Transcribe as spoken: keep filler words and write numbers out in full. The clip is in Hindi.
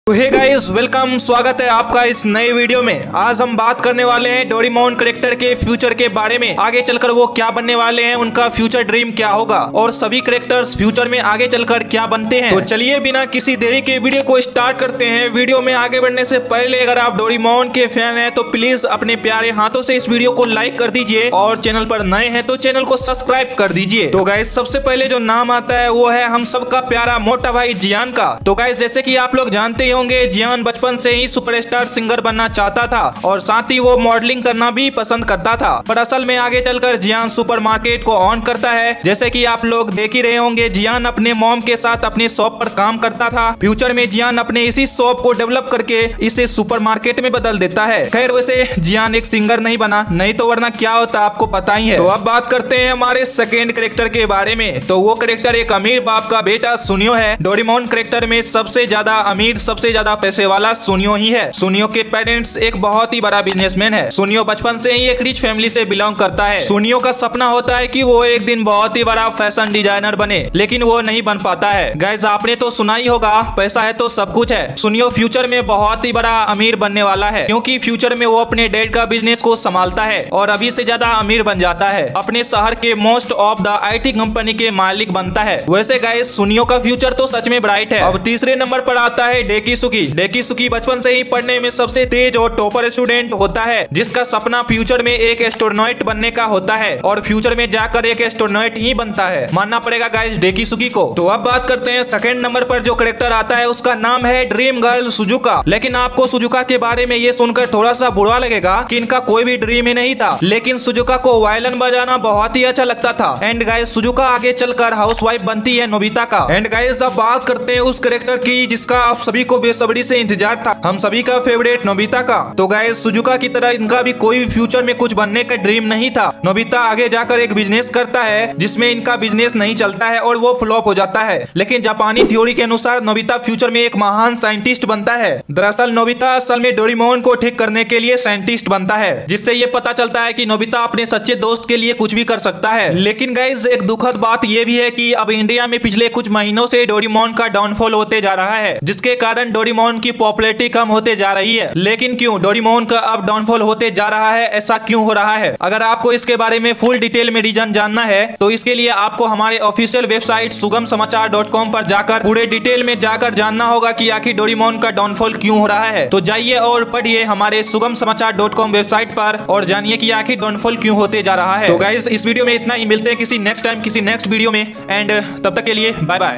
तो हे गाइस, वेलकम, स्वागत है आपका इस नए वीडियो में। आज हम बात करने वाले हैं डोरेमोन कैरेक्टर के फ्यूचर के बारे में। आगे चलकर वो क्या बनने वाले हैं, उनका फ्यूचर ड्रीम क्या होगा और सभी कैरेक्टर्स फ्यूचर में आगे चलकर क्या बनते हैं। तो चलिए बिना किसी देरी के वीडियो को स्टार्ट करते हैं। वीडियो में आगे बढ़ने से पहले अगर आप डोरेमोन के फैन हैं तो प्लीज अपने प्यारे हाथों से इस वीडियो को लाइक कर दीजिए और चैनल पर नए हैं तो चैनल को सब्सक्राइब कर दीजिए। तो गाइस, सबसे पहले जो नाम आता है वो है हम सबका प्यारा मोटा भाई जियान का। तो गाइस, जैसे कि आप लोग जानते ही होंगे, जियान बचपन से ही सुपरस्टार सिंगर बनना चाहता था और साथ ही वो मॉडलिंग करना भी पसंद करता था। पर असल में आगे चलकर जियान सुपरमार्केट को ऑन करता है। जैसे कि आप लोग देख ही रहे होंगे, जियान अपने मॉम के साथ अपने शॉप पर काम करता था। फ्यूचर में जियान अपने इसी शॉप को डेवलप करके इसे सुपरमार्केट में बदल देता है। खैर, वैसे जियान एक सिंगर नहीं बना, नहीं तो वरना क्या होता आपको पता ही है। तो अब बात करते हैं हमारे सेकेंड कैरेक्टर के बारे में। तो वो कैरेक्टर एक अमीर बाप का बेटा सुनियो है। डोरेमोन कैरेक्टर में सबसे ज्यादा अमीर, सबसे ज्यादा पैसे वाला सुनियो ही है। सुनियो के पेरेंट्स एक बहुत ही बड़ा बिजनेसमैन है। सुनियो बचपन से ही एक रिच फैमिली से बिलोंग करता है। सुनियो का सपना होता है कि वो एक दिन बहुत ही बड़ा फैशन डिजाइनर बने, लेकिन वो नहीं बन पाता है। गाइस, आपने तो सुना ही होगा, पैसा है तो सब कुछ है। सुनियो फ्यूचर में बहुत ही बड़ा अमीर बनने वाला है, क्योंकि फ्यूचर में वो अपने डैड का बिजनेस को संभालता है और अभी से ज्यादा अमीर बन जाता है। अपने शहर के most of the IT company के मालिक बनता है। वैसे गाइस, सुनियो का फ्यूचर तो सच में ब्राइट है। अब तीसरे नंबर पर आता है डेकिसुकी। डेकिसुकी बचपन से ही पढ़ने में सबसे तेज और टॉपर स्टूडेंट होता है, जिसका सपना फ्यूचर में एक एस्ट्रोनॉट बनने का होता है और फ्यूचर में जाकर एक एस्ट्रोनॉट ही बनता है। मानना पड़ेगा गाइस डेकिसुकी को। तो अब बात करते हैं सेकंड नंबर पर जो कैरेक्टर आता है, उसका नाम है ड्रीम गर्ल सुजुका। लेकिन आपको सुजुका के बारे में ये सुनकर थोड़ा सा बुरा लगेगा कि इनका कोई भी ड्रीम ही नहीं था, लेकिन सुजुका को वायलिन बजाना बहुत ही अच्छा लगता था। एंड गाइस, सुजुका आगे चलकर हाउसवाइफ बनती है नोबिता का। एंड गाइस, अब बात करते हैं उस कैरेक्टर की जिसका आप सभी को बेसब्री से इंतजार था, हम सभी का फेवरेट नोबिता का। तो गाइस, सुजुका की तरह इनका भी कोई फ्यूचर में कुछ बनने का ड्रीम नहीं था। नोबिता आगे जाकर एक बिजनेस करता है जिसमें इनका बिजनेस नहीं चलता है और वो फ्लॉप हो जाता है। लेकिन जापानी थ्योरी के अनुसार नोबिता फ्यूचर में एक महान साइंटिस्ट बनता है। दरअसल नोबिता असल में डोरेमोन को ठीक करने के लिए साइंटिस्ट बनता है, जिससे ये पता चलता है कि नोबिता अपने सच्चे दोस्त के लिए कुछ भी कर सकता है। लेकिन गाइस, एक दुखद बात ये भी है कि अब इंडिया में पिछले कुछ महीनों से डोरेमोन का डाउनफॉल होते जा रहा है, जिसके कारण डोरेमोन की पॉपुलैरिटी कम होते जा रही है। लेकिन क्यों डोरेमोन का अब डाउनफॉल होते जा रहा है, ऐसा क्यों हो रहा है? अगर आपको इसके बारे में फुल डिटेल में रीजन जानना है तो इसके लिए आपको हमारे ऑफिशियल वेबसाइट सुगम समाचार डॉट कॉम पर जाकर पूरे डिटेल में जाकर जानना होगा कि आखिर डोरेमोन का डाउनफॉल क्यों हो रहा है। तो जाइए और पढ़िए हमारे सुगम समाचार डॉट कॉम वेबसाइट पर और जानिए कि आखिर डाउनफॉल क्यों होते जा रहा है। तो गाइस, इस वीडियो में इतना ही। मिलते हैं किसी नेक्स्ट टाइम किसी नेक्स्ट वीडियो में, एंड तब तक के लिए बाय बाय।